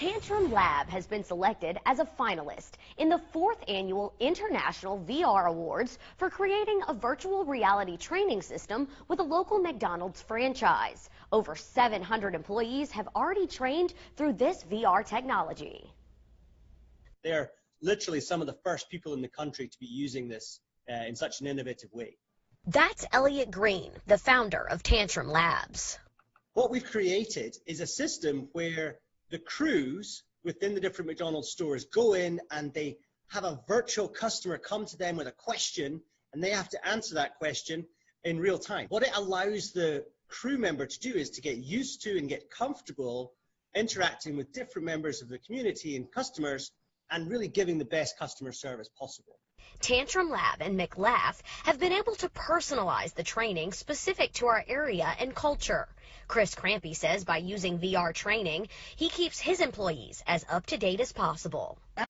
Tantrum Lab has been selected as a finalist in the 4th annual International VR Awards for creating a virtual reality training system with a local McDonald's franchise. Over 700 employees have already trained through this VR technology. They're literally some of the first people in the country to be using this in such an innovative way. That's Elliot Green, the founder of Tantrum Labs. What we've created is a system where the crews within the different McDonald's stores go in and they have a virtual customer come to them with a question, and they have to answer that question in real time. What it allows the crew member to do is to get used to and get comfortable interacting with different members of the community and customers and really giving the best customer service possible. Tantrum Lab and McLaugh have been able to personalize the training specific to our area and culture. Chris Crampy says by using VR training, he keeps his employees as up to date as possible.